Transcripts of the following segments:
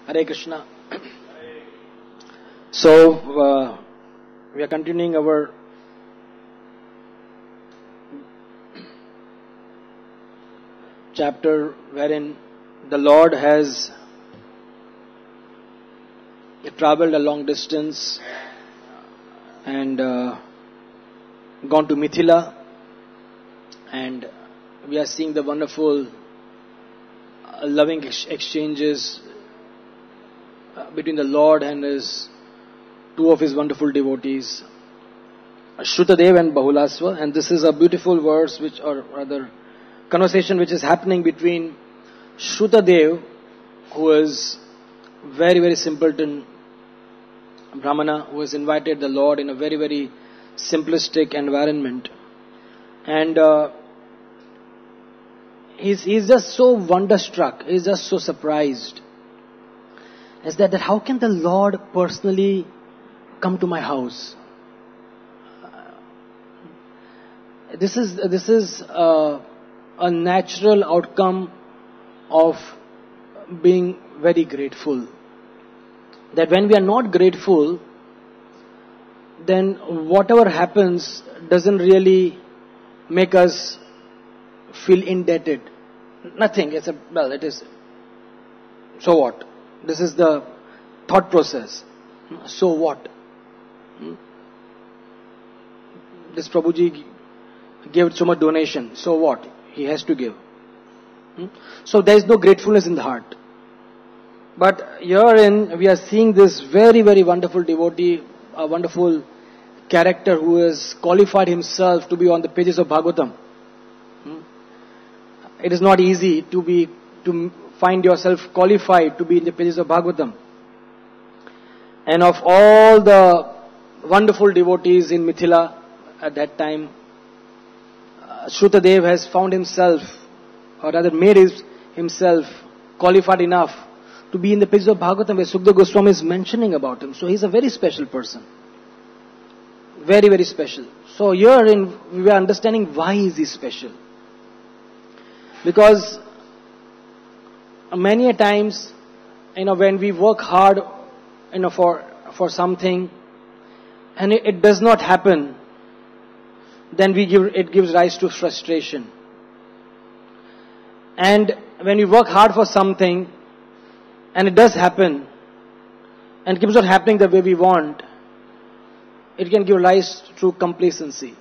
Hare Krishna. So, we are continuing our chapter wherein the Lord has traveled a long distance and gone to Mithila, and we are seeing the wonderful loving exchanges between the Lord and two of his wonderful devotees, Shrutadev and Bahulasva. And this is a beautiful verse, or rather conversation which is happening between Shrutadev, who is very, very simpleton Brahmana, who has invited the Lord in a very, very simplistic environment. And he's just so wonderstruck, he's just so surprised. Is that how can the Lord personally come to my house? This is a natural outcome of being very grateful. That when we are not grateful, then whatever happens doesn't really make us feel indebted. Nothing. It is. So what? This is the thought process. So what? This Prabhuji gave so much donation. So what? He has to give. So there is no gratefulness in the heart. But herein we are seeing this very, very wonderful devotee, a wonderful character who has qualified himself to be on the pages of Bhagavatam. It is not easy to find yourself qualified to be in the pages of Bhagavatam. And of all the wonderful devotees in Mithila at that time, Shrutadev has found himself, or rather made himself qualified enough to be in the pages of Bhagavatam, where Sukadeva Goswami is mentioning about him. So he's a very special person. Very, very special. So here we are understanding why is he special. Because many a times, when we work hard, for something, and it does not happen, then it gives rise to frustration. And when we work hard for something, and it does happen, and it keeps on happening the way we want, it can give rise to complacency.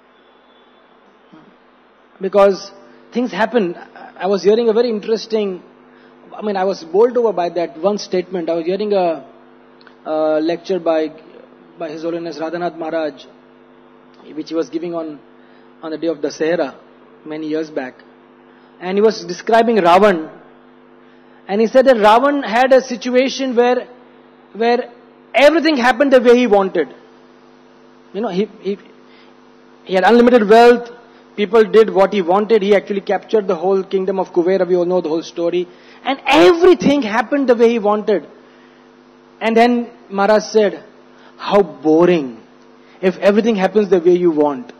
Because things happen. I was hearing a very interesting, I was bowled over by that one statement. I was hearing a lecture by His Holiness Radhanath Maharaj, which he was giving on the day of Dasahara many years back. And he was describing Ravan. And he said that Ravan had a situation where everything happened the way he wanted. He had unlimited wealth. People did what he wanted. He actually captured the whole kingdom of Kuvera. We all know the whole story. And everything happened the way he wanted. And then Maharaj said, how boring if everything happens the way you want.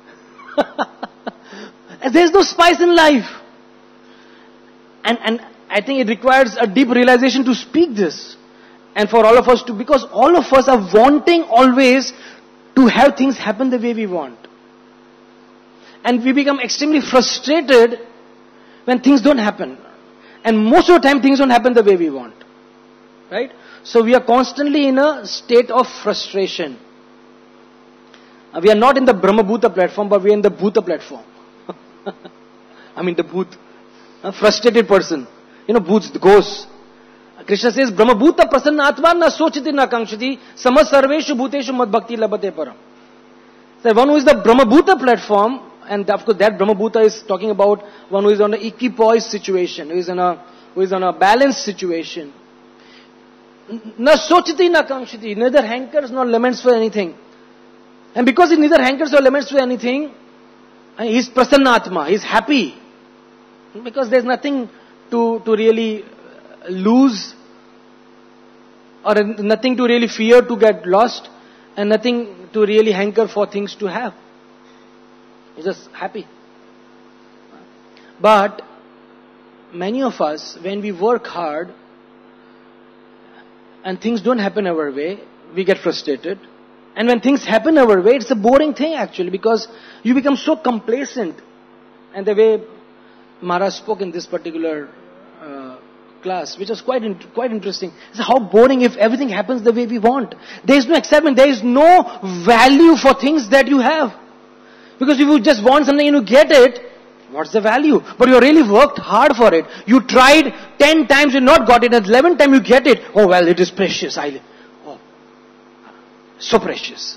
There's no spice in life. And I think it requires a deep realization to speak this. And for all of us because all of us are wanting always to have things happen the way we want. And we become extremely frustrated when things don't happen. And most of the time things don't happen the way we want. Right? So we are constantly in a state of frustration. We are not in the Brahma-Bhuta platform, but we are in the Bhuta platform. The Bhut. A frustrated person. Bhuts, the ghosts. Krishna says, Brahma-Bhuta prasanna atma na sochiti na kankshati samad sarveshu bhuteshu mad bhakti labate param. So one who is the Brahma-Bhuta platform, and of course that Brahma-Bhuta is talking about one who is on an equipoise situation, who is on a balanced situation. Na sochiti na kankshati, neither hankers nor laments for anything. And because he neither hankers nor laments for anything, he is prasannatma, he is happy. Because there is nothing to really lose, or nothing to really fear to get lost, and nothing to really hanker for things to have. He's just happy. But many of us, when we work hard, and things don't happen our way, we get frustrated. And when things happen our way, it's a boring thing actually, because you become so complacent. And the way Maharaj spoke in this particular class, which was quite interesting, is how boring if everything happens the way we want. There is no excitement, there is no value for things that you have. Because if you just want something and you get it, what's the value? But you really worked hard for it. You tried 10 times, you not got it, and 11th time you get it. Oh well, it is precious. So precious.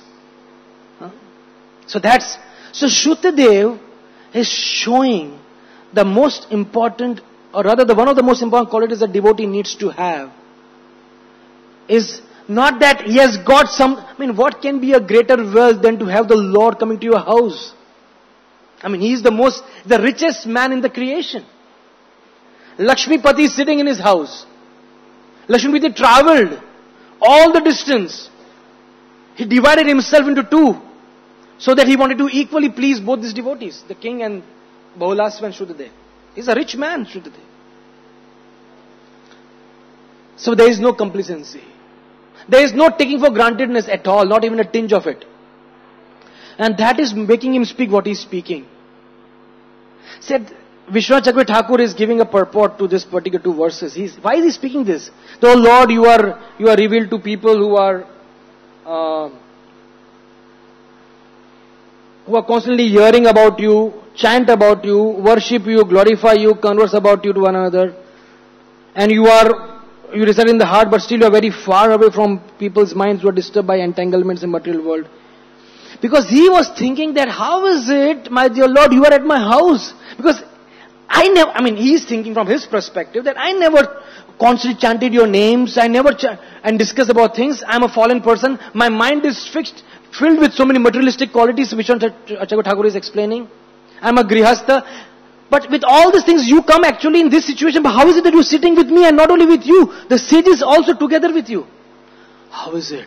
So Shrutadev is showing the most important, or rather one of the most important qualities that devotee needs to have is not that he has got what can be a greater wealth than to have the Lord coming to your house? He is the richest man in the creation. Lakshmipati is sitting in his house. Lakshmipati traveled all the distance. He divided himself into two, so that he wanted to equally please both these devotees, the king and Bahulasva and Shrutadev. He's a rich man, Shrutadev. So there is no complacency. There is no taking for grantedness at all, not even a tinge of it. And that is making him speak what he is speaking. Said, Vishwanath Chakravarti Thakur is giving a purport to this particular two verses. Why is he speaking this? Oh Lord, you are revealed to people who are constantly hearing about you, chant about you, worship you, glorify you, converse about you to one another. And you reside in the heart, but still you are very far away from people's minds who are disturbed by entanglements in material world. Because he was thinking that, how is it, my dear Lord, you are at my house? Because he is thinking from his perspective that I never constantly chanted your names, I never and discussed about things. I am a fallen person. My mind is filled with so many materialistic qualities, which Chakravarti Thakur is explaining. I am a grihastha. But with all these things, you come actually in this situation. But how is it that you are sitting with me and not only with you? The sages also together with you. How is it?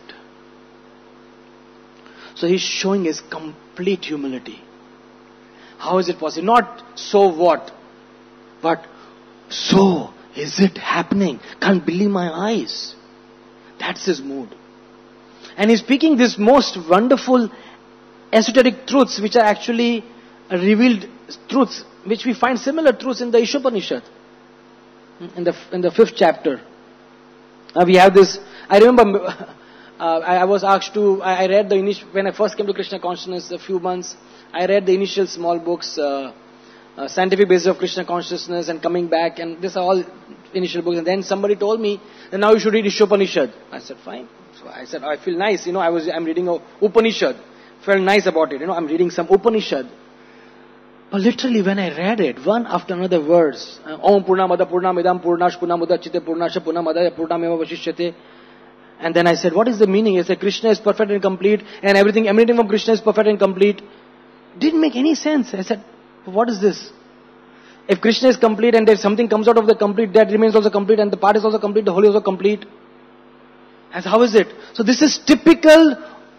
So he's showing his complete humility. How is it possible? Not so what, but so is it happening? Can't believe my eyes. That's his mood. And he's speaking this most wonderful esoteric truths, which are actually revealed truths, which we find similar truths in the Ishopanishad, in the 5th chapter. We have this. I remember I was asked to. I read when I first came to Krishna consciousness a few months. I read the initial small books, Scientific Basis of Krishna Consciousness, and Coming Back, and these are all initial books. And then somebody told me that now you should read Ishopanishad. I said fine. So I said I feel nice. I'm reading a Upanishad. Felt nice about it. I'm reading some Upanishad. But literally when I read it, one after another verse, Om Purnamada Purnamidam Purnash Purnamudachite Purnasha Purnamadaya Purnameva Vashishyate. And then I said, what is the meaning? I said, Krishna is perfect and complete, and everything emanating from Krishna is perfect and complete. Didn't make any sense. I said, what is this? If Krishna is complete and if something comes out of the complete, that remains also complete, and the part is also complete, the whole is also complete. I said, how is it? So this is typical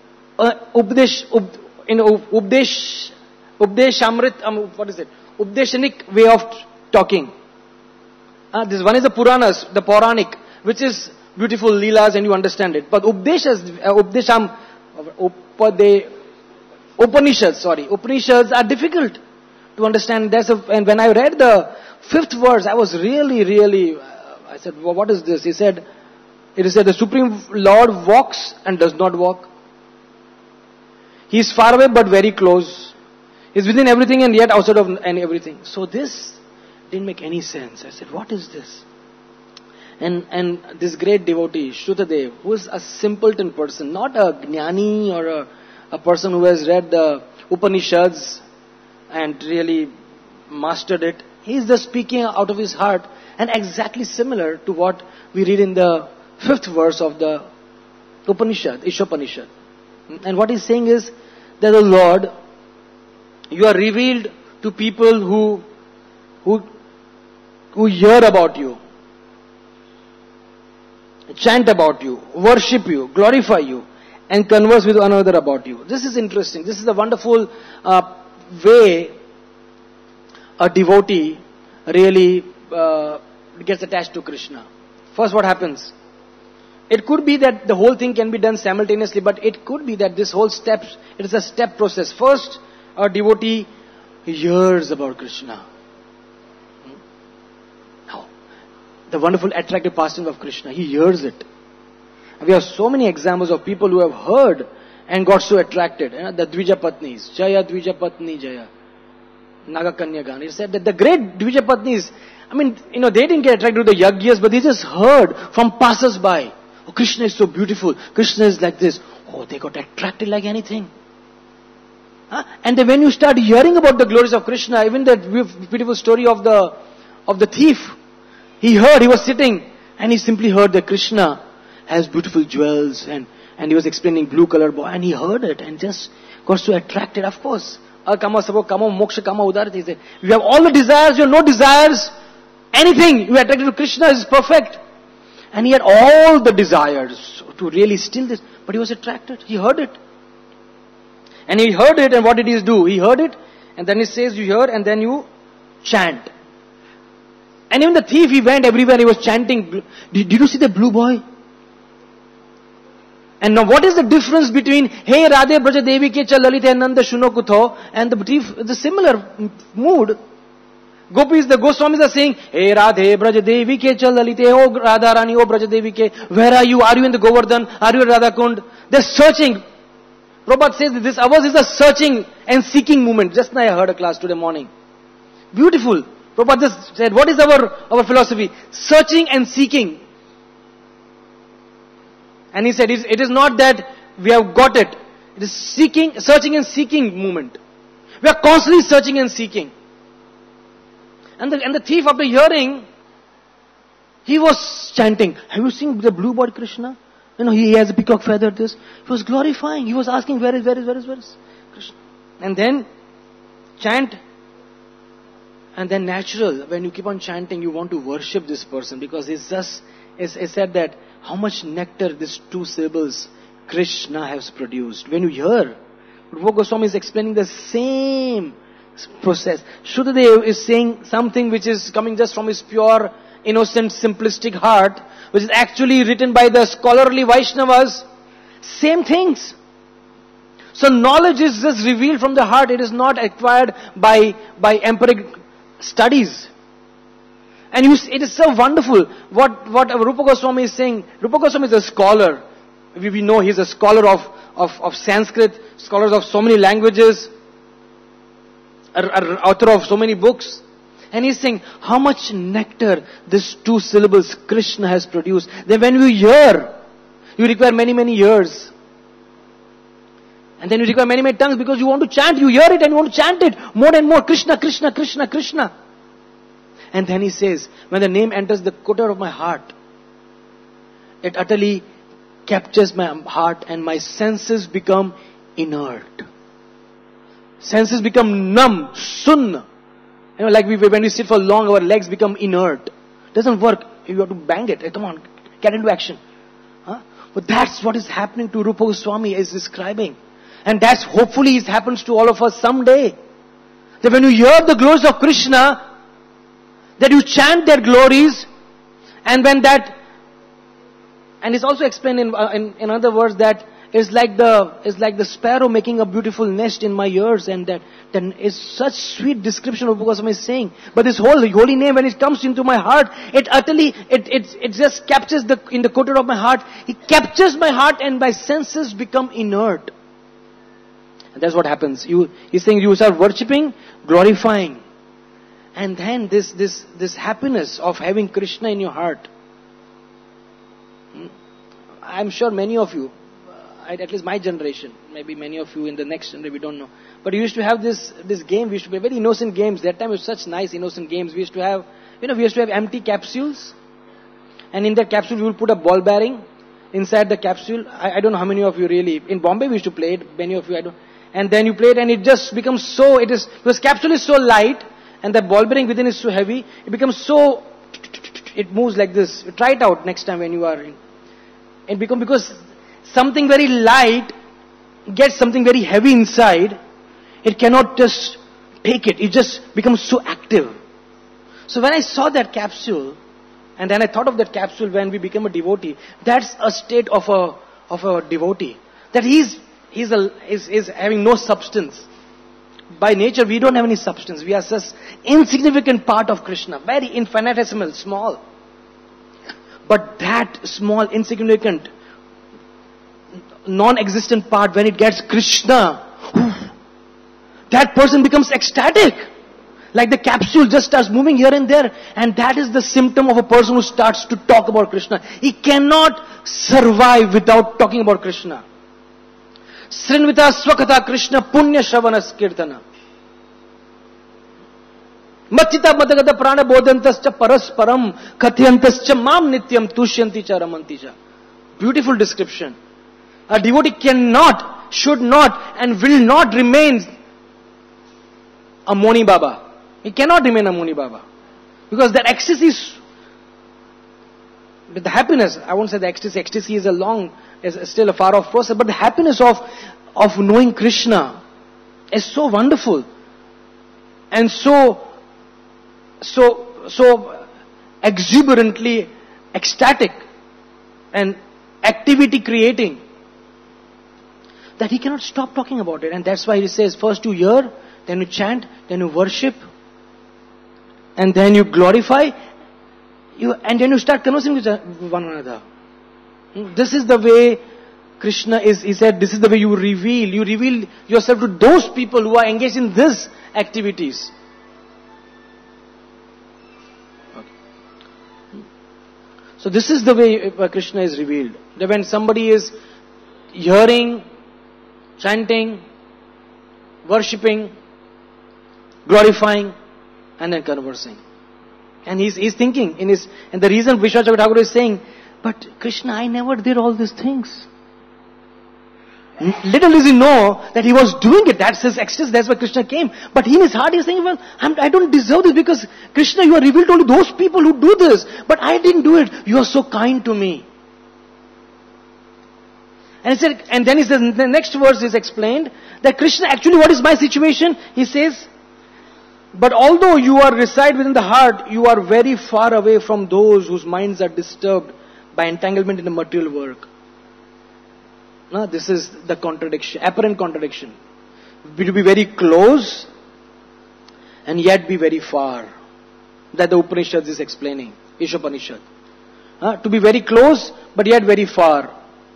Updeshanik way of talking. This one is the Puranas, the Puranic, which is beautiful Leelas and you understand it. But Upanishads are difficult to understand. And when I read the 5th verse, I was really, I said, well, what is this? It is said, the Supreme Lord walks and does not walk. He is far away but very close. He is within everything and yet outside of everything. So this didn't make any sense. I said, what is this? And this great devotee, Shrutadev, who is a simpleton person, not a jnani or a person who has read the Upanishads and really mastered it. He is just speaking out of his heart, and exactly similar to what we read in the 5th verse of the Upanishad, Ishopanishad. And what he's saying is that the Lord, you are revealed to people who hear about you, chant about you, worship you, glorify you, and converse with one another about you. This is interesting. This is a wonderful way a devotee really gets attached to Krishna. First, what happens? It could be that the whole thing can be done simultaneously, but it could be that this whole step, it is a step process. First, a devotee hears about Krishna. Now, the wonderful attractive pastime of Krishna, he hears it. And we have so many examples of people who have heard and got so attracted. The Dvijapatnis, Jaya Dvijapatni Jaya, Nagakanyagan. It said that the great Dvijapatnis, they didn't get attracted to the yagyas, but they just heard from passers-by. Oh, Krishna is so beautiful. Krishna is like this. Oh, they got attracted like anything. And then when you start hearing about the glories of Krishna, even that beautiful story of the thief, he was sitting and he simply heard that Krishna has beautiful jewels and he was explaining blue color boy and he heard it and just got so attracted. Of course, akama sabo kama moksha kama udar. You have all the desires, you have no desires, anything, you are attracted to Krishna is perfect. And he had all the desires to really steal this, but he was attracted. He heard it. And he heard it, and what did he do? He heard it, and then he says, you hear, and then you chant. And even the thief, he went everywhere, he was chanting. Did you see the blue boy? And now what is the difference between, Hey Radhe Braja Devi ke chal lalite nanda shuno kutho, and the thief, the similar mood. Gopis, the Goswamis are saying, Hey Radhe Braja Devi ke chal lalite, oh Radha Rani, oh Braja Devi ke, where are you? Are you in the Govardhan? Are you at Radha Kund? They're searching. Prabhupada says that this ours is a searching and seeking movement. Just now I heard a class today morning. Beautiful. Prabhupada just said, what is our philosophy? Searching and seeking. And he said, it is not that we have got it. It is searching and seeking movement. We are constantly searching and seeking. And the thief, after hearing, he was chanting. Have you seen the blue boy Krishna? He has a peacock feather, this. He was glorifying. He was asking, where is Krishna? And then, chant. And then natural, when you keep on chanting, you want to worship this person. Because it's said that, how much nectar these two syllables, Krishna has produced. When you hear, Rupa Goswami is explaining the same process. Shuddhadev is saying something which is coming just from his pure, innocent, simplistic heart, which is actually written by the scholarly Vaishnavas. Same things. So knowledge is just revealed from the heart. It is not acquired by empiric studies. And it is so wonderful what Rupa Goswami is saying. Rupa Goswami is a scholar. We know he is a scholar of Sanskrit, scholars of so many languages, author of so many books. And he's saying, how much nectar these two syllables Krishna has produced. Then when you hear, you require many, many years. And then you require many, many tongues because you want to chant. You hear it and you want to chant it more and more. Krishna, Krishna, Krishna, Krishna. And then he says, when the name enters the core of my heart, it utterly captures my heart and my senses become inert. Senses become numb, sunn. Like when we sit for long, our legs become inert. Doesn't work. You have to bang it. Come on, get into action. But that's what is happening to Rupa Goswami is describing. And that's hopefully it happens to all of us someday. That when you hear the glories of Krishna, that you chant their glories, and when that, and it's also explained in other words that it's like the sparrow making a beautiful nest in my ears, and that is such sweet description of what Goswami is saying. But this whole holy name, when it comes into my heart, it just captures in the core of my heart. It captures my heart, and my senses become inert. And that's what happens. He's saying you start worshipping, glorifying. And then this happiness of having Krishna in your heart. I'm sure many of you, at least my generation, maybe many of you in the next generation, we don't know. But we used to have this game, we used to play very innocent games. That time it was such nice innocent games. We used to have, empty capsules. And in that capsule we would put a ball bearing inside the capsule. I don't know how many of you really, in Bombay we used to play it, many of you I don't. And then you play it and it just becomes so, because capsule is so light, and the ball bearing within is so heavy, it becomes so, it moves like this. Try it out next time when you are in. Because something very light gets something very heavy inside, it cannot just take it. It just becomes so active. So when I saw that capsule, And then I thought of that capsule when we become a devotee. That's a state of a devotee. That he's having no substance. By nature, we don't have any substance. We are such insignificant part of Krishna. Very infinitesimal, small. But that small, insignificant, non-existent part, when it gets Krishna, that person becomes ecstatic. Like the capsule just starts moving here and there. And that is the symptom of a person who starts to talk about Krishna. He cannot survive without talking about Krishna. Srinvita swakatha Krishna punya shravanas kirtana. Machita madagada prana bodhantascha parasparam katyantascha mam nityam tushyanti cha ramanti cha. Beautiful description. A devotee cannot, should not, and will not remain a Moni Baba. He cannot remain a Moni Baba. Because that ecstasy is, the happiness, I won't say the ecstasy is still a far off process, but the happiness of knowing Krishna is so wonderful. And so exuberantly ecstatic and activity creating that he cannot stop talking about it. And that's why he says, first you hear, then you chant, then you worship, and then you glorify, and then you start conversing with one another. This is the way Krishna is. He said, this is the way you reveal yourself to those people who are engaged in these activities. Okay. So this is the way Krishna is revealed. That when somebody is hearing, chanting, worshipping, glorifying, and then conversing. And he's thinking and the reason Vishwanath Thakur is saying, but Krishna, I never did all these things. Little does he know that he was doing it. That's his ecstasy. That's why Krishna came. But in his heart he is saying, well, I don't deserve this because Krishna, you are revealed to only those people who do this. But I didn't do it. You are so kind to me. And he said, and then he says, the next verse is explained that Krishna, actually what is my situation? He says, but although you are reside within the heart, you are very far away from those whose minds are disturbed by entanglement in the material work. Now, this is the contradiction, apparent contradiction. To be very close and yet be very far. That the Upanishad is explaining. Ishopanishad. To be very close but yet very far.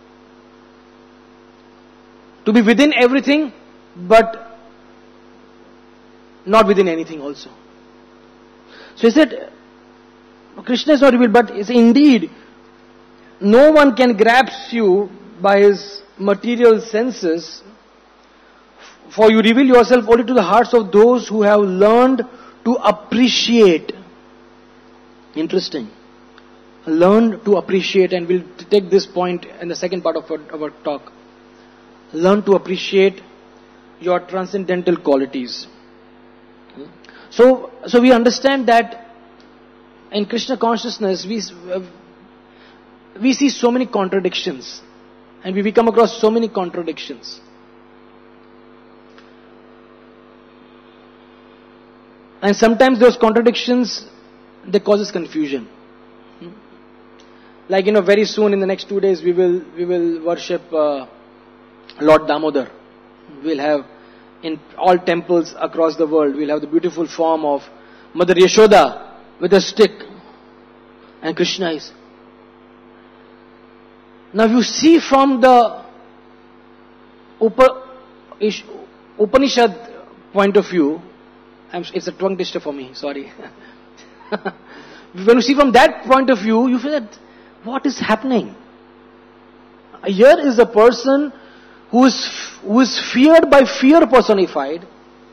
To be within everything but not within anything also. So he said, Krishna is not revealed, but he said, indeed, no one can grasp you by his material senses, for you reveal yourself only to the hearts of those who have learned to appreciate. Interesting. Learn to appreciate, and we'll take this point in the second part of our talk. Learn to appreciate your transcendental qualities. So we understand that in Krishna consciousness we see so many contradictions, and we come across so many contradictions. And sometimes those contradictions, they causes confusion. Like, very soon in the next 2 days we will worship Lord Damodar. We'll have in all temples across the world, we'll have the beautiful form of Mother Yashoda with a stick. And Krishna is. Now you see from the Upanishad point of view, it's a tongue twister for me, sorry. When you see from that point of view, you feel that, what is happening? Here is a person who is feared by fear personified.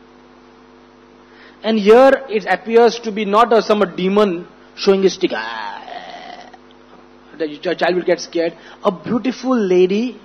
And here it appears to be not some demon showing his stick. The child will get scared. A beautiful lady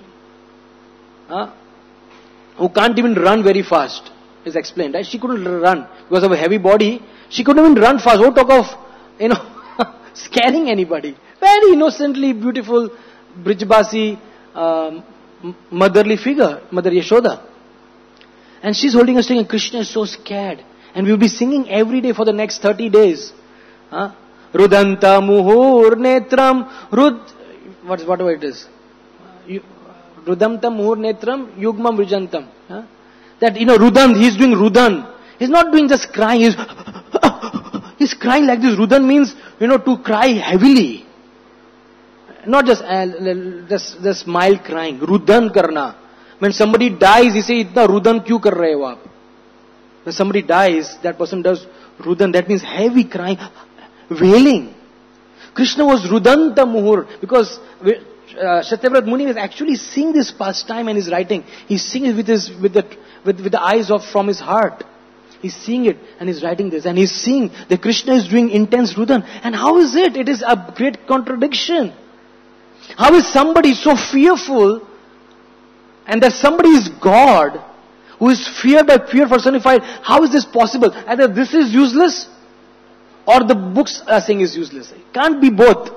who can't even run very fast is explained. Right? She couldn't run because of a heavy body. She couldn't even run fast. Don't talk of scaring anybody. Very innocently beautiful Brijbasi motherly figure, Mother Yashoda. And she's holding a stick, and Krishna is so scared. And we'll be singing every day for the next 30 days. Rudanta muhur netram. Whatever it is. Rudamtam muhur netram yugmam vijantam. That, Rudan, he's doing Rudan. He's not doing just crying. He's crying like this. Rudan means, to cry heavily. Not just mild crying. Rudan karna. When somebody dies, he say, "Itna Rudan kyun kar rahe ho aap?" When somebody dies, that person does Rudan. That means heavy crying, wailing. Krishna was Rudanta Muhur because Satyavrat Muni is actually seeing this pastime and is writing. He's seeing it with the eyes from his heart. He's seeing it and he's writing this. And he's seeing that Krishna is doing intense Rudan. And how is it? It is a great contradiction. How is somebody so fearful and that somebody is God who is feared by fear personified? How is this possible? Either this is useless or the books are saying is useless. It can't be both.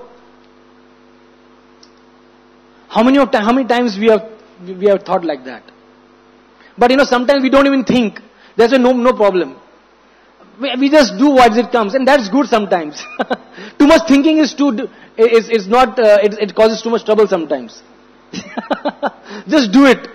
How many times we have thought like that? But sometimes we don't even think. There's no problem. We just do what it comes, and that's good sometimes. Too much thinking is not. It causes too much trouble sometimes. Just do it.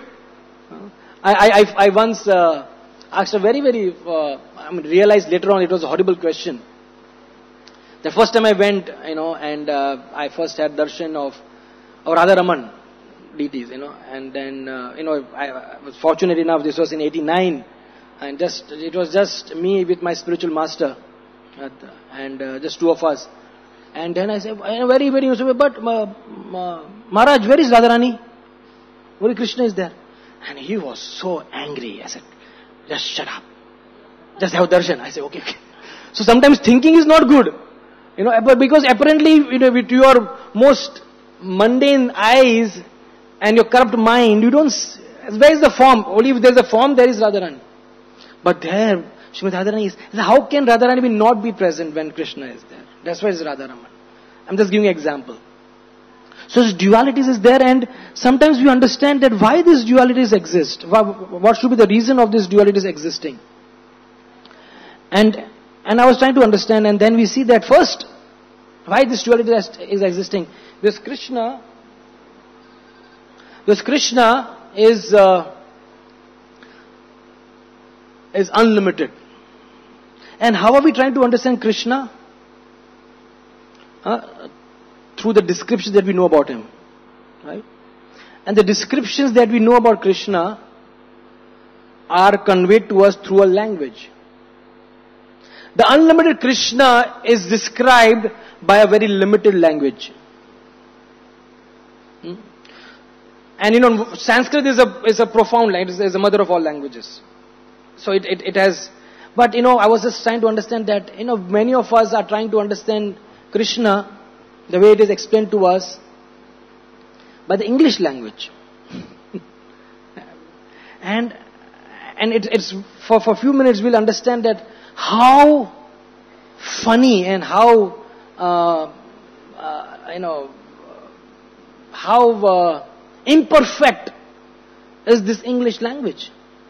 I once asked a very realized later on it was a horrible question. The first time I went, and I first had darshan of Radharaman deities, and then, I was fortunate enough, this was in 89, and it was just me with my spiritual master, and just two of us. And then I said, very, but Maharaj, where is Radharani? Where Krishna is there? And he was so angry. I said, just shut up. Just have darshan. I said, okay. So sometimes thinking is not good. But because apparently, with your most mundane eyes and your corrupt mind, you don't, where is the form? Only if there is a form, there is Radharani. But there, Srimati Radharani is, how can Radharani not be present when Krishna is there? That's why it's Radharaman. I'm just giving an example. So this dualities is there, and sometimes we understand that why these dualities exist. What should be the reason of these dualities existing? And I was trying to understand, and then we see that first, why this duality is existing. This Krishna is unlimited. And how are we trying to understand Krishna? Through the descriptions that we know about him. Right? And the descriptions that we know about Krishna are conveyed to us through a language. The unlimited Krishna is described by a very limited language. And Sanskrit is a profound language, it's the mother of all languages. So it has, but I was just trying to understand that, many of us are trying to understand Krishna the way it is explained to us by the English language. and it's for a few minutes we'll understand that how funny and how how imperfect is this English language.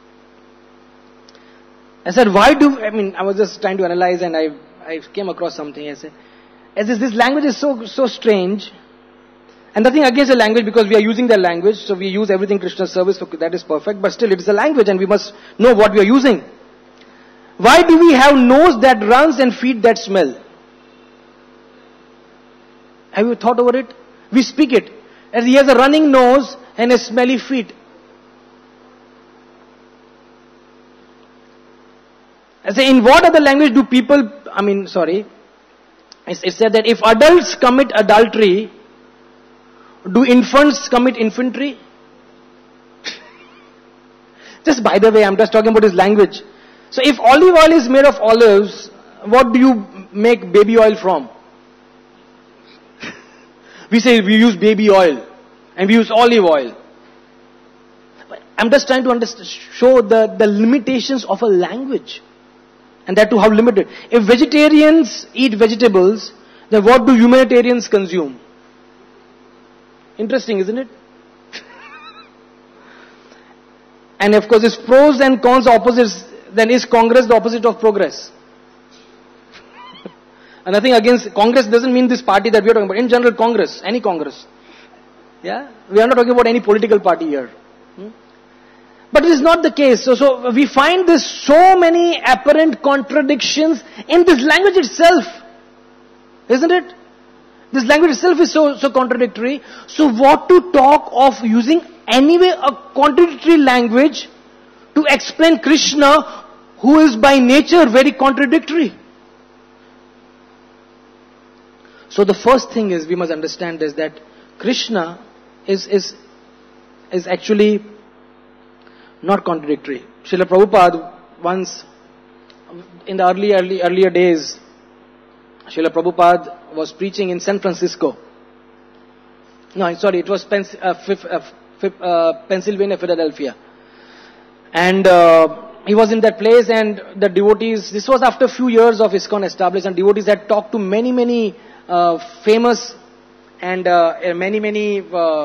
I said, I was just trying to analyze, and I came across something. I said, this language is so strange, and nothing against the language because we are using the language, so we use everything Krishna's service, so that is perfect, but still it is a language and we must know what we are using. Why do we have nose that runs and feet that smell? Have you thought over it? We speak it, and he has a running nose and a smelly feet. I say, in what other language do people, it said that if adults commit adultery, do infants commit infantry? Just by the way, I'm just talking about his language. So if olive oil is made of olives, what do you make baby oil from? We say we use baby oil and we use olive oil. But I'm just trying to show the limitations of a language. And that too, how limited. If vegetarians eat vegetables, then what do humanitarians consume? Interesting, isn't it? And of course, if pros and cons opposites, then is Congress the opposite of progress? And nothing against Congress doesn't mean this party that we are talking about. In general, Congress, any Congress. Yeah, we are not talking about any political party here. But it is not the case. So we find this so many apparent contradictions in this language itself. Isn't it? This language itself is so contradictory. So what to talk of using anyway a contradictory language to explain Krishna, who is by nature very contradictory? So the first thing is we must understand is that Krishna is actually not contradictory. Srila Prabhupada once, in the earlier days, Srila Prabhupada was preaching in San Francisco. No, sorry, it was Pennsylvania, Philadelphia. And he was in that place, and the devotees, this was after a few years of ISKCON established, and devotees had talked to many famous and many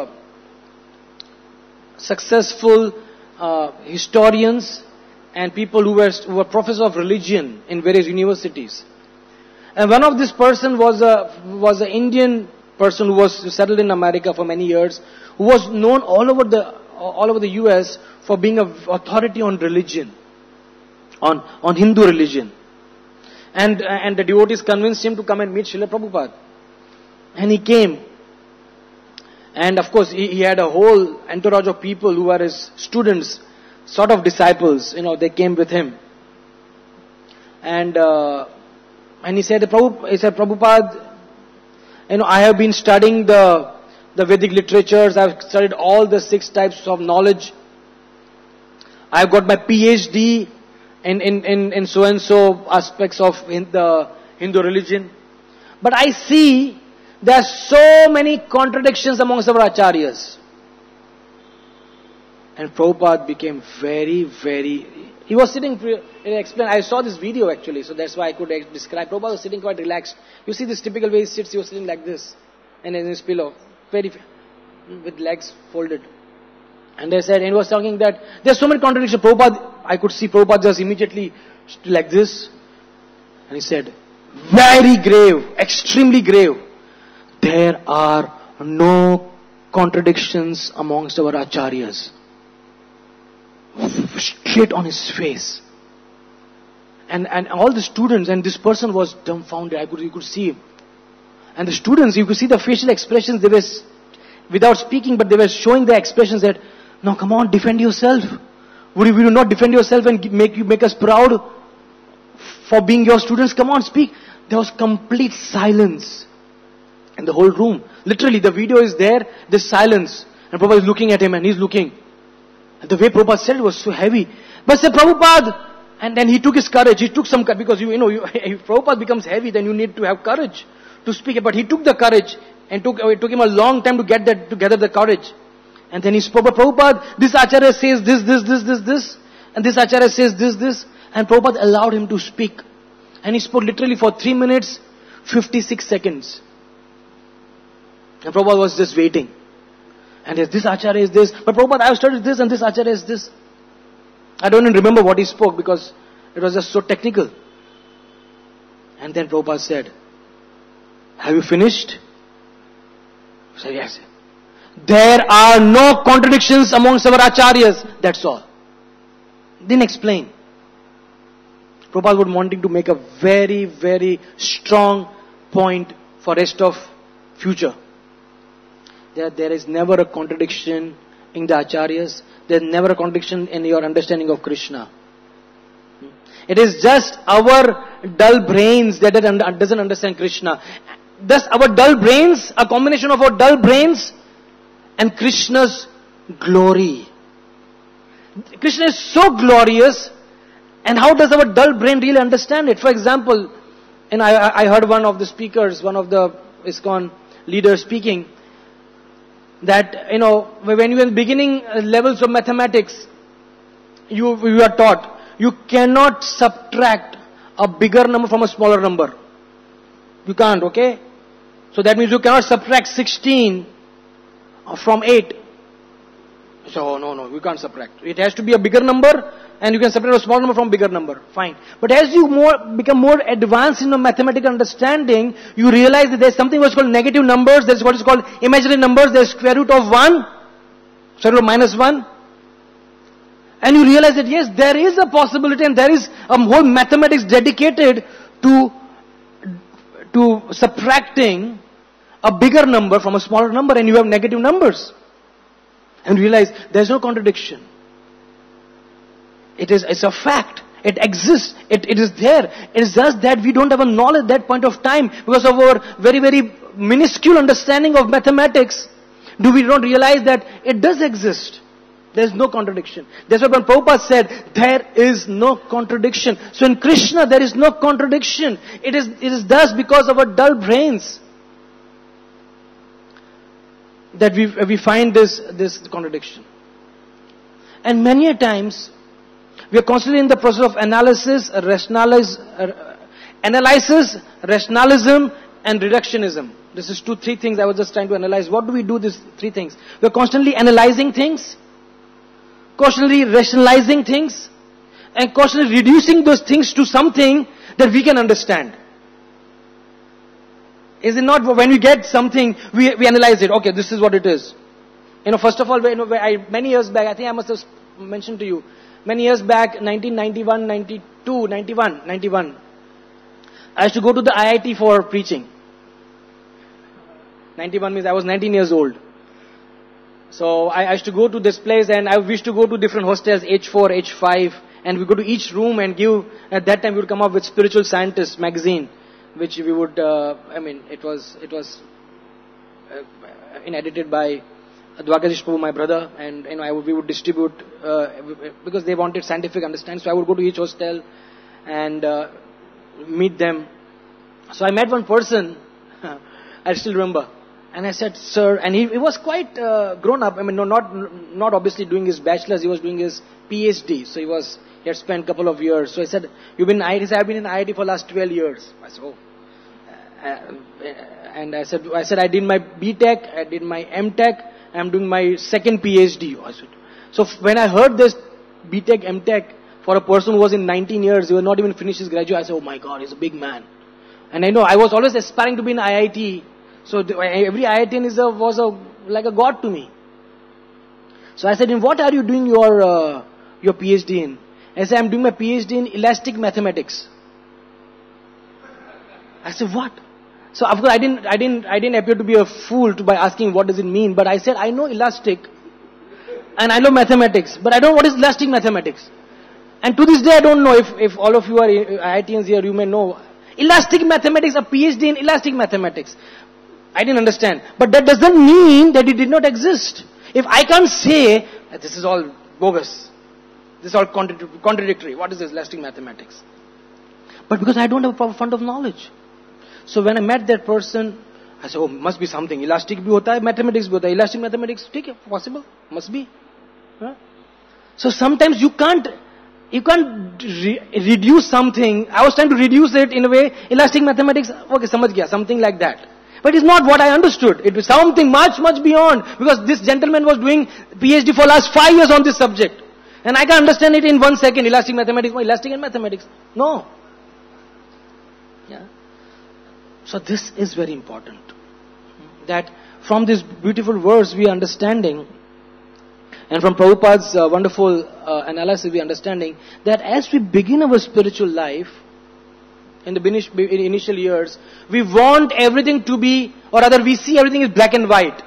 successful historians and people who were professors of religion in various universities. And one of this person was an Indian person who was settled in America for many years, who was known all over the US for being an authority on religion, on Hindu religion. And the devotees convinced him to come and meet Srila Prabhupada. And he came. And of course, he had a whole entourage of people who were his students, sort of disciples. They came with him. And he said, Prabhupada, I have been studying the Vedic literatures. I have studied all the 6 types of knowledge. I have got my PhD in so and so aspects of the Hindu religion. But I see there are so many contradictions amongst our acharyas. And Prabhupada became very, he was sitting, I saw this video actually, so that's why I could describe. Prabhupada was sitting quite relaxed. You see this typical way he sits, he was sitting like this, and in his pillow, with legs folded. And they said, and he was talking that there's so many contradictions. Prabhupada, I could see Prabhupada just immediately like this. And he said, very grave, extremely grave. There are no contradictions amongst our acharyas. Straight on his face. And all the students, and this person was dumbfounded. You could see him. And the students, you could see the facial expressions. They were, without speaking, but they were showing their expressions that, no, come on, defend yourself. Will you not defend yourself and make us proud for being your students? Come on, speak. There was complete silence in the whole room. Literally, the video is there, there's silence. And Prabhupada is looking at him and he's looking. And the way Prabhupada said it was so heavy. But said, Prabhupada, and then he took his courage. He took some courage, because if Prabhupada becomes heavy, then you need to have courage to speak. But he took the courage, and it took him a long time to gather the courage. And then he spoke, but Prabhupada, this Acharya says this, and this Acharya says this, and Prabhupada allowed him to speak. And he spoke literally for 3 minutes, 56 seconds. And Prabhupada was just waiting. And this Acharya is this, but Prabhupada, I have studied this, and this Acharya is this. I don't even remember what he spoke, because it was just so technical. And then Prabhupada said, have you finished? I said, yes. There are no contradictions amongst our acharyas. That's all. Didn't explain. Prabhupada was wanting to make a very, very strong point for rest of future. There is never a contradiction in the acharyas. There is never a contradiction in your understanding of Krishna. It is just our dull brains that doesn't understand Krishna. Thus our dull brains, a combination of our dull brains and Krishna's glory. Krishna is so glorious, and how does our dull brain really understand it? For example, and I heard one of the speakers, one of the ISKCON leaders speaking, that, when you are in beginning levels of mathematics, you are taught, you cannot subtract a bigger number from a smaller number. You can't, okay? So that means you cannot subtract 16 from 8. So, no, we can't subtract. It has to be a bigger number, and you can separate a small number from bigger number. Fine. But as you become more advanced in your mathematical understanding, you realize that there's something what's called negative numbers, there's what is called imaginary numbers, there's square root of 1, square root of minus 1. And you realize that yes, there is a possibility and there is a whole mathematics dedicated to subtracting a bigger number from a smaller number, and you have negative numbers. And you realize there's no contradiction. It's a fact. It exists. It is there. It is just that we don't have a knowledge at that point of time because of our very, very minuscule understanding of mathematics. We don't realize that it does exist. There's no contradiction. That's why when Prabhupada said, there is no contradiction. So in Krishna, there is no contradiction. It is thus because of our dull brains that we find this contradiction. And many a times, we are constantly in the process of analysis, rationalism, and reductionism. This is 3 things I was just trying to analyze. What do we do these 3 things? We are constantly analyzing things, constantly rationalizing things, and constantly reducing those things to something that we can understand. Is it not when we get something, we analyze it. Okay, this is what it is. First of all, many years back, I think I must have mentioned to you, many years back, 1991, 92, 91, I used to go to the IIT for preaching. 91 means I was 19 years old. So I used to go to this place, and I used to go to different hostels, H4, H5, and we go to each room and give, at that time we would come up with Spiritual Scientist magazine, which we would, it was edited by Dwakadish Prabhu, my brother, and we would distribute, because they wanted scientific understanding, so I would go to each hostel and meet them. So I met one person, I still remember, and I said, sir, and he was quite grown up, not obviously doing his bachelor's, he was doing his PhD, so he had spent a couple of years. So I said, you've been in IIT? He said, I've been in IIT for the last 12 years. I said, oh. And I said, I did my BTech, I did my MTech, I'm doing my second PhD. I said, so when I heard this BTech, MTech, for a person who was in 19 years, he was not even finished his graduate, I said, oh my God, he's a big man. And I know, I was always aspiring to be in IIT, so every IITian was like a god to me. So I said, in what are you doing your PhD in? I said, I'm doing my PhD in elastic mathematics. I said, what? So of course I didn't appear to be a fool by asking what does it mean, but I said, I know elastic and I know mathematics, but I don't know what is elastic mathematics. And to this day I don't know, if all of you are IITians here, you may know. Elastic mathematics, a PhD in elastic mathematics. I didn't understand. But that doesn't mean that it did not exist. If I can't say, this is all bogus, this is all contradictory, what is this elastic mathematics? But because I don't have a proper fund of knowledge. So when I met that person, I said, oh, must be something. Elastic bhi hota hai, mathematics bhi hota hai. Elastic mathematics, okay, possible, must be. Huh? So sometimes you can't reduce something. I was trying to reduce it in a way, elastic mathematics, okay, samajh gaya, something like that. But it's not what I understood. It was something much, much beyond. Because this gentleman was doing PhD for last 5 years on this subject. And I can understand it in 1 second. Elastic mathematics, elastic and mathematics. No. Yeah. So this is very important. That from this beautiful verse we are understanding, and from Prabhupada's wonderful analysis we are understanding, that as we begin our spiritual life, in the initial years, we want everything to be, or rather we see everything is black and white.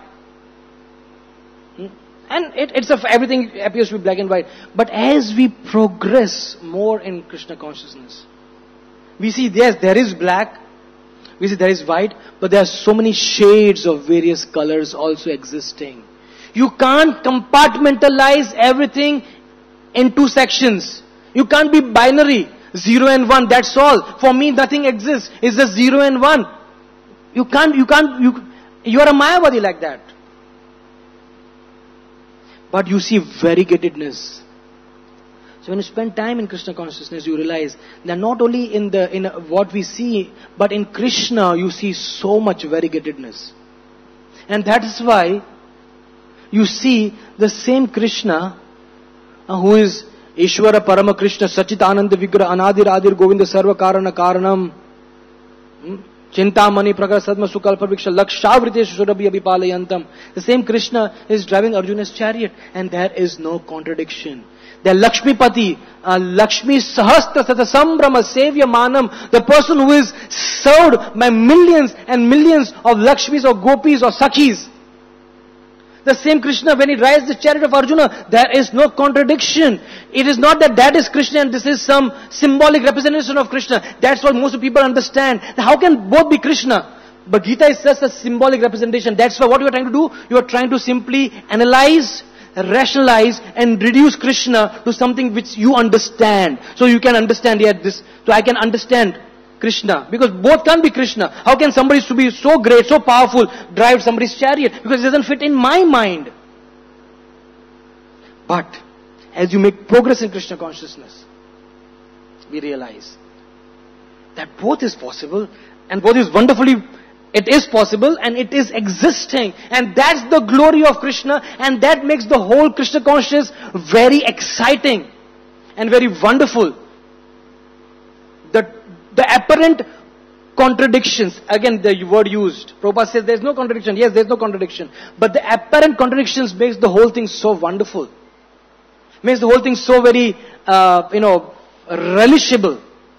And everything appears to be black and white. But as we progress more in Krishna consciousness, we see, yes, there is black, we see there is white, but there are so many shades of various colors also existing. You can't compartmentalize everything in 2 sections. You can't be binary. 0 and 1, that's all. For me, nothing exists. It's just 0 and 1. You are a Mayavadi like that. But you see variegatedness. So when you spend time in Krishna consciousness, you realize that not only in what we see, but in Krishna you see so much variegatedness. And that is why you see the same Krishna who is Ishvara Parama Krishna Sachitananda Vigra Anadir Adir Govinda Sarva Karana Karanam Chintamani Prakara Sadma Sukalpa Viksha Lakshavritesh Surabhi Abhipalayantam. The same Krishna is driving Arjuna's chariot, and there is no contradiction. The Lakshmipati, Lakshmi Sahastra Satasambrama Sevya Manam, the person who is served by millions and millions of Lakshmis or Gopis or Sakhis. The same Krishna, when he rides the chariot of Arjuna, there is no contradiction. It is not that that is Krishna and this is some symbolic representation of Krishna. That's what most people understand. How can both be Krishna? But Gita is just a symbolic representation. That's why what you are trying to do, you are trying to simply analyze, rationalize and reduce Krishna to something which you understand. So you can understand, so I can understand Krishna. Because both can't be Krishna. How can somebody to be so great, so powerful, drive somebody's chariot? Because it doesn't fit in my mind. But as you make progress in Krishna consciousness, we realize that both is possible, and both is wonderfully, it is possible and it is existing. And that's the glory of Krishna, and that makes the whole Krishna consciousness very exciting and very wonderful. The apparent contradictions, again the word used, Prabhupada says there is no contradiction. Yes, there is no contradiction. But the apparent contradictions makes the whole thing so wonderful. Makes the whole thing so very, relishable.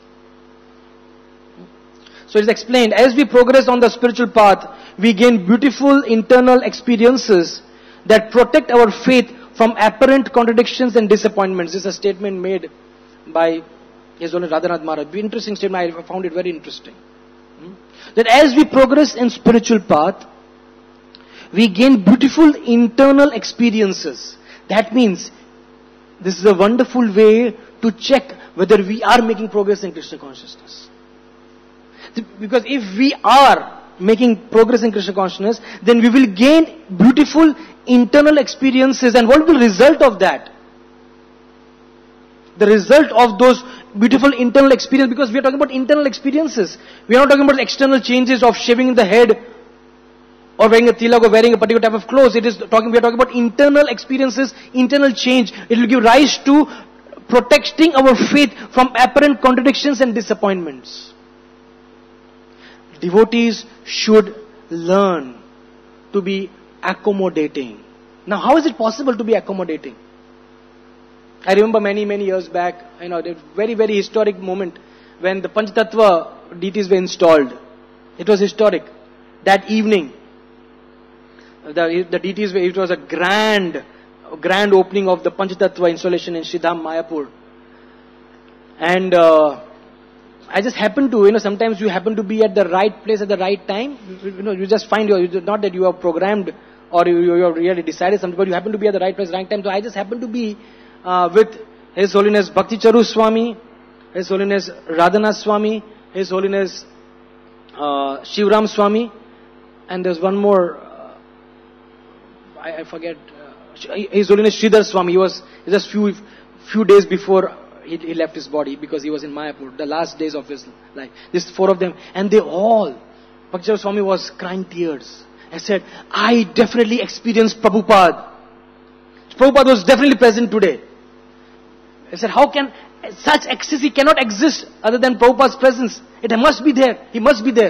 So it is explained, as we progress on the spiritual path, we gain beautiful internal experiences that protect our faith from apparent contradictions and disappointments. This is a statement made by His Holiness Radhanath Maharaj. Interesting statement, I found it very interesting. That as we progress in spiritual path, we gain beautiful internal experiences. That means, this is a wonderful way to check whether we are making progress in Krishna consciousness. Because if we are making progress in Krishna consciousness, then we will gain beautiful internal experiences. And what will be the result of that? The result of those beautiful internal experiences, because we are talking about internal experiences. We are not talking about external changes of shaving the head or wearing a tilak or wearing a particular type of clothes. We are talking about internal experiences, internal change. It will give rise to protecting our faith from apparent contradictions and disappointments. Devotees should learn to be accommodating. Now, how is it possible to be accommodating? I remember many years back, the very, very historic moment when the Panchatattva deities were installed. It was historic. That evening, the deities were, it was a grand opening of the Panchatattva installation in Sridama, Mayapur. And I just happened to, sometimes you happen to be at the right place at the right time. You just find not that you are programmed or you have really decided something, but you happen to be at the right place, right time. So I just happened to be with His Holiness Bhakti Charu Swami, His Holiness Radhanath Swami, His Holiness Shivram Swami, and there's one more, I forget, His Holiness Sridhar Swami. He was just few days before he left his body, because he was in Mayapur, the last days of his life. These four of them, and they all, Bhakti Charu Swami was crying tears. I said, I definitely experienced Prabhupada. Prabhupada was definitely present today. I said, how can such ecstasy cannot exist other than Prabhupada's presence? It must be there. He must be there.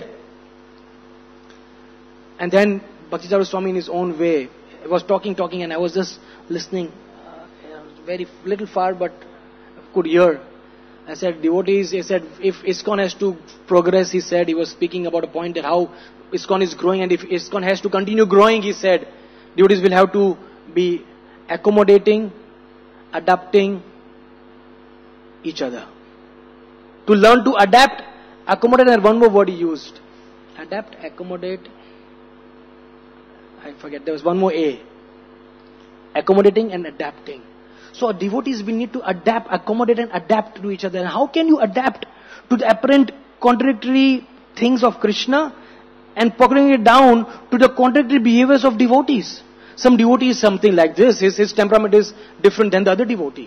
And then Bhakti Charu Swami in his own way was talking, and I was just listening, very little far, but could hear. I said, devotees, he said, if ISKCON has to progress, he said, he was speaking about a point that how ISKCON is growing, and if ISKCON has to continue growing, he said, devotees will have to be accommodating, adapting each other. To learn to adapt, accommodate, and one more word he used. Adapt, accommodate, I forget, there was one more A. Accommodating and adapting. So devotees will need to adapt, accommodate and adapt to each other. And how can you adapt to the apparent contradictory things of Krishna and pocketing it down to the contradictory behaviors of devotees? Some devotee is something like this, his temperament is different than the other devotee.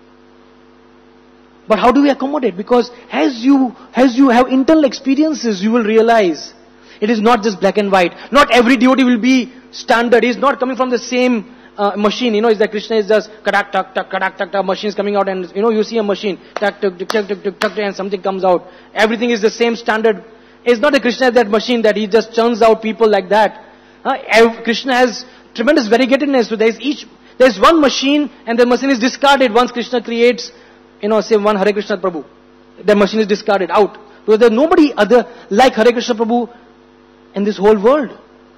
But how do we accommodate? Because as you have internal experiences, you will realize it is not just black and white. Not every devotee will be standard. He is not coming from the same machine, is that Krishna is just kadak, tak, tak, kadak, tak, tak, machines coming out and, you see a machine, tak, tak, tak, tak, tak, tak, and something comes out. Everything is the same standard. It's not that Krishna is that machine that he just churns out people like that. Krishna has tremendous variegatedness. So there's one machine and the machine is discarded once Krishna creates, say one Hare Krishna Prabhu. The machine is discarded out. Because there's nobody other like Hare Krishna Prabhu in this whole world.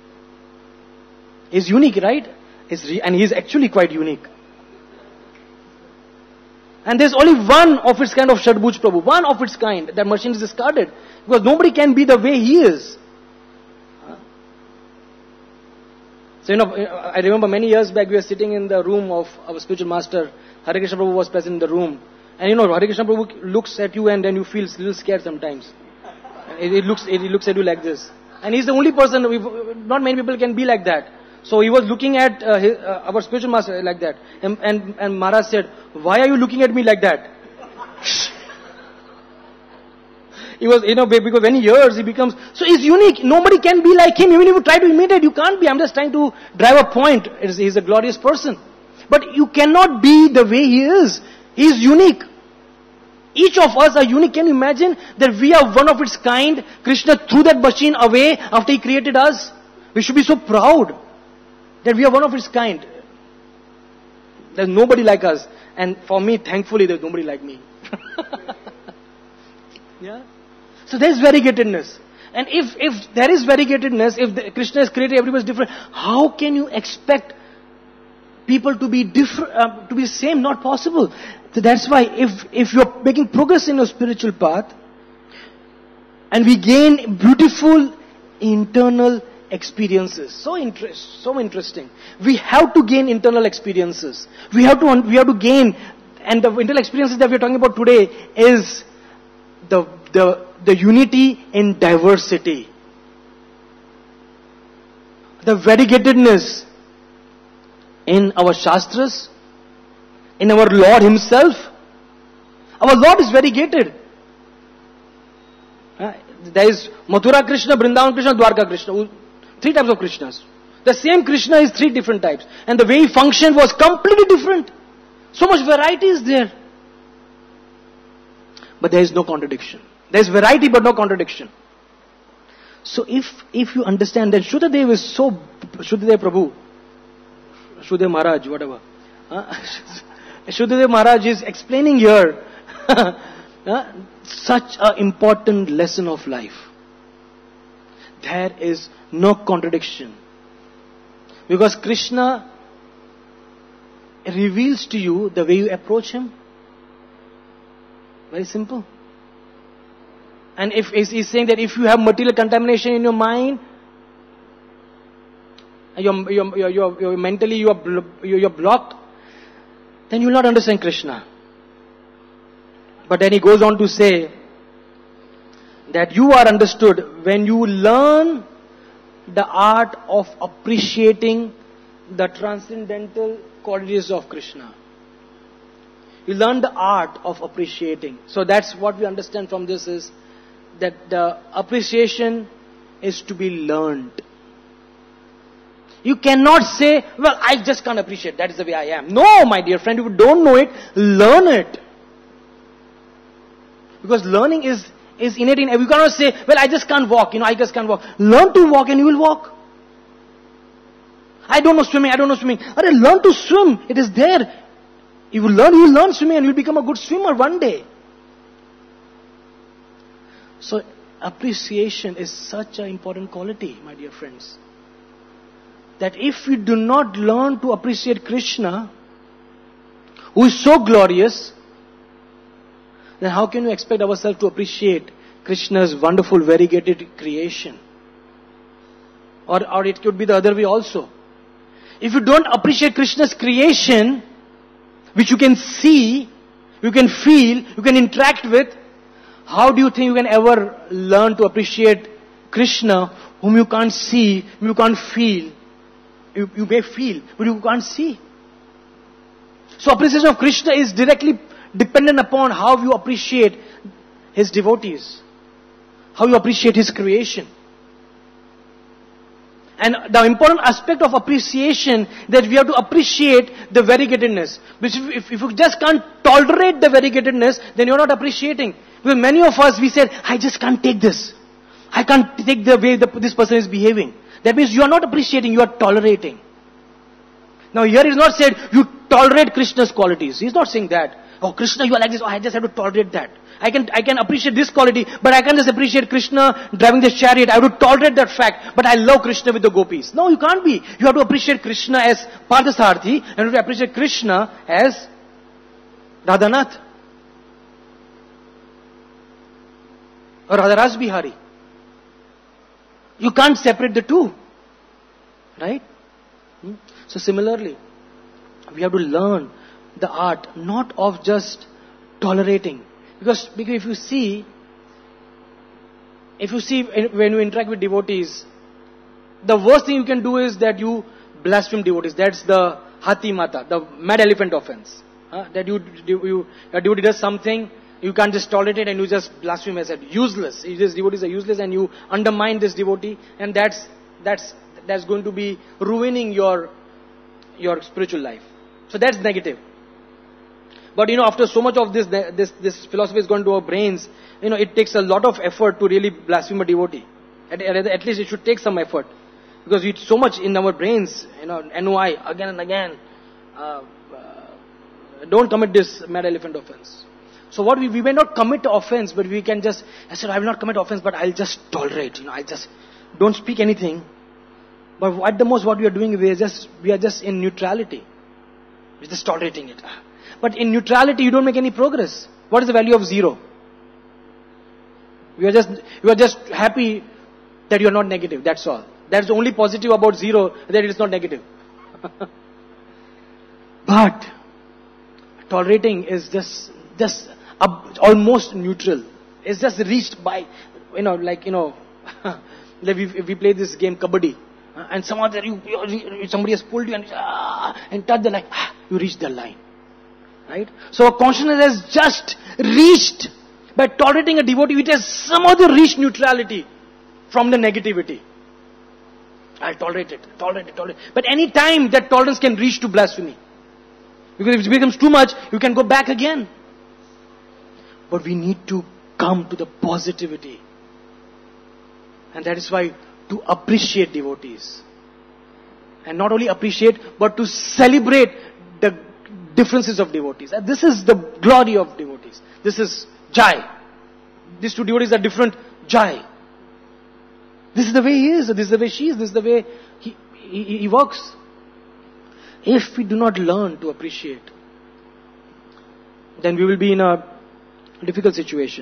He's unique, right? And he's actually quite unique. And there's only one of its kind of Shadbhuj Prabhu. One of its kind. That machine is discarded. Because nobody can be the way he is. So, I remember many years back we were sitting in the room of our spiritual master. Hare Krishna Prabhu was present in the room. And Hare Krishna Prabhu looks at you and then you feel a little scared sometimes. It looks at you like this. And he's the only person, not many people can be like that. So he was looking at our spiritual master like that. And Maharaj said, why are you looking at me like that? He was, because when he hears, he becomes, so he's unique. Nobody can be like him. Even if you try to imitate, you can't be. I'm just trying to drive a point. He's a glorious person. But you cannot be the way he is. He's unique. Each of us are unique. Can you imagine that we are one of its kind? Krishna threw that machine away after he created us. We should be so proud that we are one of its kind. There's nobody like us. And for me, thankfully, there's nobody like me. Yeah. So there's variegatedness. And if there is variegatedness, if Krishna has created everybody's different, how can you expect people to be different, to be same? Not possible. So that's why if you're making progress in your spiritual path, and we gain beautiful internal experiences, so interesting. We have to gain internal experiences. We have to gain, and the internal experiences that we're talking about today is the unity in diversity, the variegatedness in our Shastras, in our Lord Himself. Our Lord is variegated. There is Mathura Krishna, Vrindavan Krishna, Dwarka Krishna. 3 types of Krishnas. The same Krishna is 3 different types. And the way he functioned was completely different. So much variety is there. But there is no contradiction. There is variety but no contradiction. So if you understand that Shuddhadev is so, Shuddhadev Prabhu, Shuddhadev Maharaj, whatever. Shuddhadev Maharaj is explaining here such an important lesson of life. There is no contradiction. Because Krishna reveals to you the way you approach Him. Very simple. And if he's saying that if you have material contamination in your mind, you're mentally you're blocked, then you will not understand Krishna. But then he goes on to say that you are understood when you learn the art of appreciating the transcendental qualities of Krishna. You learn the art of appreciating. So that's what we understand from this is that the appreciation is to be learned. You cannot say, well, I just can't appreciate. That is the way I am. No, my dear friend, if you don't know it, learn it. Because learning is innate in. You cannot say, well, I just can't walk. I just can't walk. Learn to walk and you will walk. I don't know swimming. Learn to swim. It is there. You will learn swimming and you will become a good swimmer one day. So appreciation is such an important quality, my dear friends. That if we do not learn to appreciate Krishna, who is so glorious, then how can we expect ourselves to appreciate Krishna's wonderful variegated creation? Or it could be the other way also. If you don't appreciate Krishna's creation, which you can see, you can feel, you can interact with, how do you think you can ever learn to appreciate Krishna, whom you can't see, whom you can't feel? You may feel, but you can't see. So appreciation of Krishna is directly dependent upon how you appreciate His devotees, how you appreciate His creation. And the important aspect of appreciation, that we have to appreciate the variegatedness. Which if you just can't tolerate the variegatedness, then you're not appreciating. Because many of us, we said, I just can't take this. I can't take the way this person is behaving. That means you are not appreciating, you are tolerating. Now here is not said, you tolerate Krishna's qualities. He's not saying that. Oh, Krishna, you are like this. Oh, I just have to tolerate that. I can appreciate this quality, but I can't just appreciate Krishna driving this chariot. I have to tolerate that fact, but I love Krishna with the gopis. No, you can't be. You have to appreciate Krishna as Parthasarthi, and you have to appreciate Krishna as Radhanath. Or Radharaj Bihari. You can't separate the two. Right? So similarly, we have to learn the art not of just tolerating. Because if you see when you interact with devotees, the worst thing you can do is that you blaspheme devotees. That's the Hati Mata, the mad elephant offense. That a devotee does something, you can't just tolerate it and you just blaspheme as useless. These devotees are useless and you undermine this devotee, and that's going to be ruining your spiritual life. So that's negative. But after so much of this philosophy has gone to our brains, it takes a lot of effort to really blaspheme a devotee. At least it should take some effort. Because it's so much in our brains, NOI, again and again. Don't commit this mad elephant offense. So what we may not commit offense, but we can just, I said, I will not commit offense, but I'll just tolerate. I just don't speak anything. But at the most what we are doing, we are just in neutrality. We're just tolerating it. But in neutrality, you don't make any progress. What is the value of zero? You are just happy that you are not negative. That's all. That's the only positive about zero, that it is not negative. But tolerating is just almost neutral. It's just reached by, we play this game Kabaddi, and somebody has pulled you and touched the line. You reach the line. Right? So consciousness has just reached, by tolerating a devotee, it has somehow reached neutrality from the negativity. I'll tolerate it. But any time that tolerance can reach to blasphemy. Because if it becomes too much, you can go back again. But we need to come to the positivity. And that is why to appreciate devotees. And not only appreciate, but to celebrate the differences of devotees. And this is the glory of devotees. This is Jai. These two devotees are different. Jai. This is the way he is. This is the way she is. This is the way he works. If we do not learn to appreciate, then we will be in a difficult situation.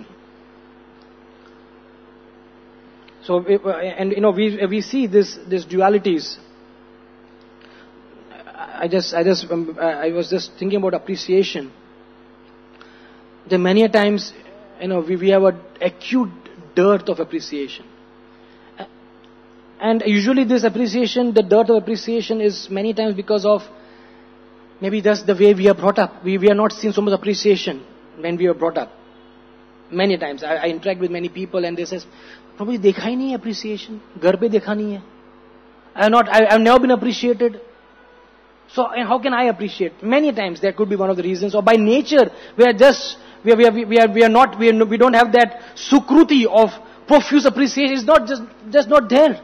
So, we see this dualities. I was just thinking about appreciation. There many a times, we have an acute dearth of appreciation. And usually this appreciation, the dearth of appreciation is many times because of maybe that's the way we are brought up. We are not seeing so much appreciation when we are brought up. Many times I interact with many people and they say, Prabhu, dekha hi nahi appreciation. Ghar pe dekha nahi hai. I've never been appreciated. So how can I appreciate? Many times that could be one of the reasons. Or by nature, we don't have that sukruti of profuse appreciation. It's not just not there.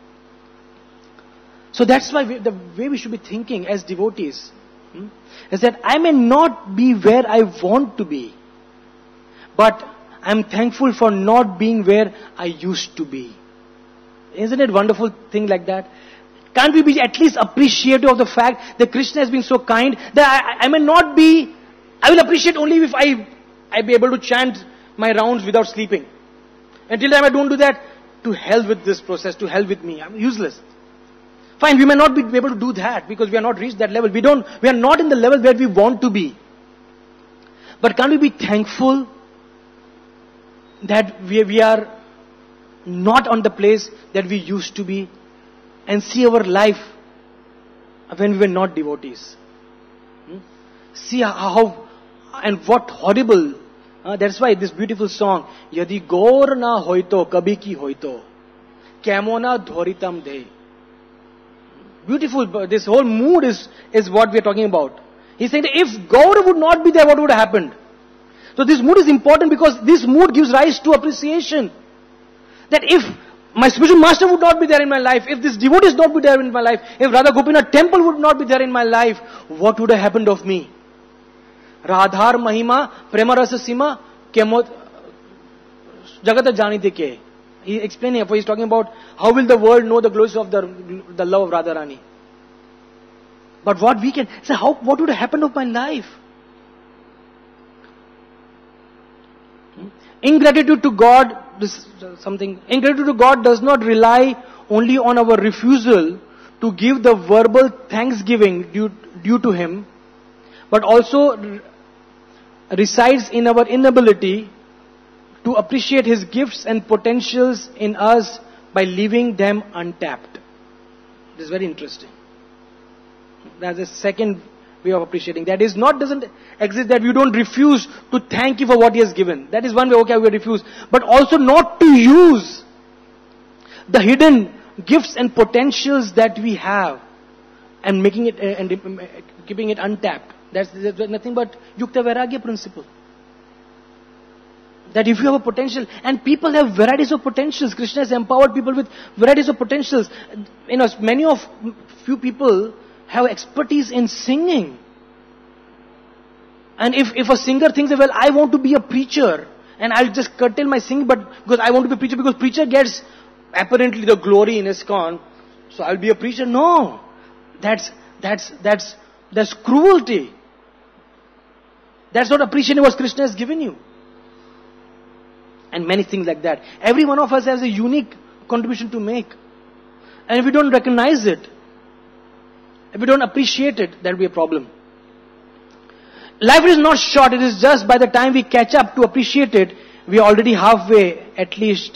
So that's why the way we should be thinking as devotees is that I may not be where I want to be, but I'm thankful for not being where I used to be. Isn't it a wonderful thing like that? Can't we be at least appreciative of the fact that Krishna has been so kind that I may not be, I will appreciate only if I be able to chant my rounds without sleeping. Until time I don't do that, to hell with this process, to hell with me, I'm useless. Fine, we may not be able to do that because we are not reached that level. We are not in the level where we want to be. But can't we be thankful that we are not on the place that we used to be, and see our life when we were not devotees? See how and what horrible. That's why this beautiful song, Yadi gaur na hoito, kabhi ki hoito, kemo na dhoritam de. Beautiful. But this whole mood is what we are talking about. He's saying that if God would not be there, what would have happened? So this mood is important because this mood gives rise to appreciation. That if my spiritual master would not be there in my life, if this devotee is not be there in my life, if Radha Gopinath temple would not be there in my life, what would have happened of me? Radhar Mahima Prema Rasa Sima Kemot Jagata Janite Ke. He explaining, he's talking about how will the world know the glories of the love of Radharani. But what we can say, what would have happened of my life? Ingratitude to God, ingratitude to God does not rely only on our refusal to give the verbal thanksgiving due to Him, but also resides in our inability to appreciate His gifts and potentials in us by leaving them untapped. This is very interesting. That's the second way of appreciating. That is doesn't exist that we don't refuse to thank Him for what He has given. That is one way, okay, we refuse. But also not to use the hidden gifts and potentials that we have and making it and keeping it untapped. That's nothing but Yukta Vairagya principle. That if you have a potential, and people have varieties of potentials. Krishna has empowered people with varieties of potentials. Few people have expertise in singing. And if a singer thinks, well, I want to be a preacher, and I'll just curtail my singing, but because I want to be a preacher, because preacher gets apparently the glory in ISKCON, so I'll be a preacher. No, that's cruelty. That's not appreciating what Krishna has given you. And many things like that. Every one of us has a unique contribution to make. And if we don't recognize it, if we don't appreciate it, that will be a problem. Life is not short. It is just by the time we catch up to appreciate it, we are already halfway at least.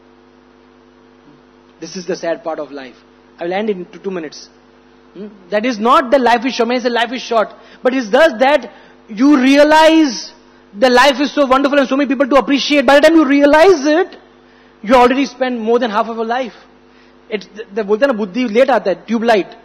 This is the sad part of life. I will end in 2 minutes. That is not that life is short. Many say life is short. But it's just that you realize the life is so wonderful and so many people to appreciate. By the time you realize it, you already spent more than half of your life. The buddhi late aata hai, tube light.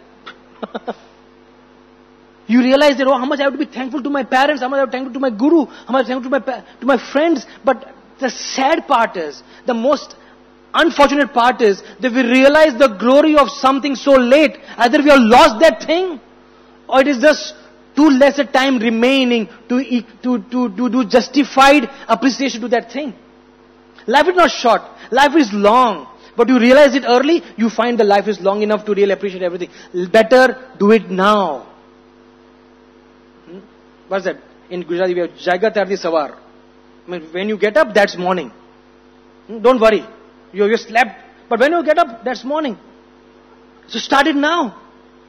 You realize that, how much I have to be thankful to my parents, how much I have to be thankful to my guru, how much I have to be thankful to my friends. But the sad part is, the most unfortunate part is, that we realize the glory of something so late. Either we have lost that thing, or it is just too less a time remaining to do justified appreciation to that thing. Life is not short. Life is long. But you realize it early, you find the life is long enough to really appreciate everything. Better do it now. What's that? In Gujarati we have Jaiga Tardi Sawar. I mean, when you get up, that's morning. Don't worry. You slept. But when you get up, that's morning. So start it now.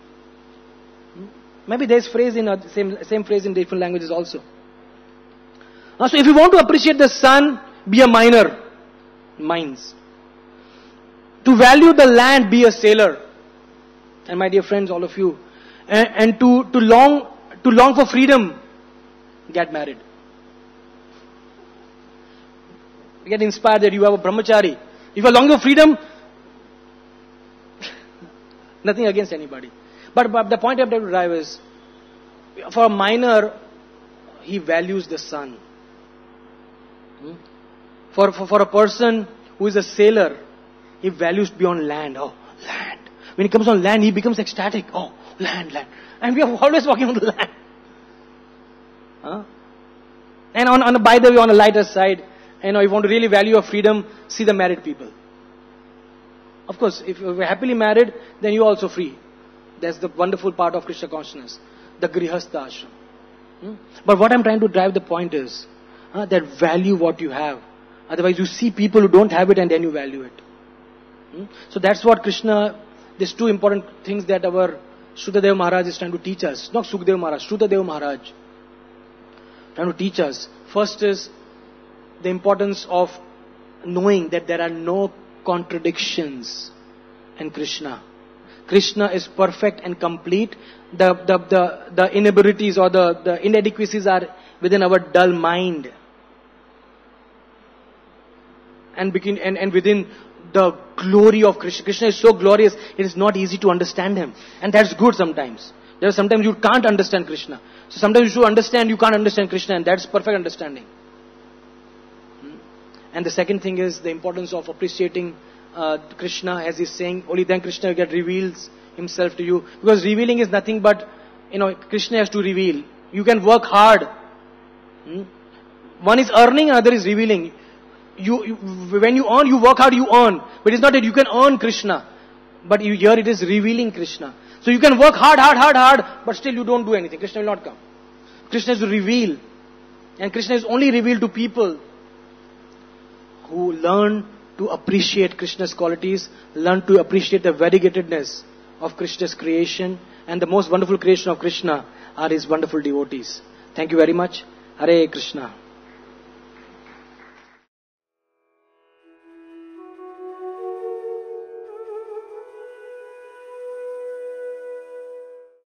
Maybe there's phrase in same phrase in different languages also. So if you want to appreciate the sun, be a miner. Mines. To value the land, be a sailor. And my dear friends, all of you. And to long for freedom, get married. Get inspired that you have a brahmachari. If you are longing for freedom, nothing against anybody. But the point I have to drive is, for a miner, he values the sun. For a person who is a sailor, he values beyond land. Oh, land. When he comes on land, he becomes ecstatic. Oh, land. And we are always walking on the land. And by the way, on a lighter side, if you want to really value your freedom, see the married people. Of course, if you're happily married, then you're also free. That's the wonderful part of Krishna consciousness. The Grihastha ashram. But what I'm trying to drive the point is, that value what you have. Otherwise you see people who don't have it and then you value it. So that's what Krishna, these two important things that our Shrutadev Maharaj is trying to teach us. Not Sukhdev Maharaj, Shrutadev Maharaj. Trying to teach us. First is the importance of knowing that there are no contradictions in Krishna. Krishna is perfect and complete. The inabilities or the inadequacies are within our dull mind. And within the glory of Krishna. Krishna is so glorious, it is not easy to understand him. And that's good sometimes. There are sometimes you can't understand Krishna. So sometimes you should understand, you can't understand Krishna, and that's perfect understanding. And the second thing is the importance of appreciating Krishna, as he's saying, only then Krishna reveals himself to you. Because revealing is nothing but, Krishna has to reveal. You can work hard. One is earning, another is revealing. When you earn, you work hard, you earn. But it's not that you can earn Krishna. But here it is revealing Krishna. So you can work hard, but still you don't do anything. Krishna will not come. Krishna is to reveal. And Krishna is only revealed to people who learn to appreciate Krishna's qualities, learn to appreciate the variegatedness of Krishna's creation, and the most wonderful creation of Krishna are his wonderful devotees. Thank you very much. Hare Krishna.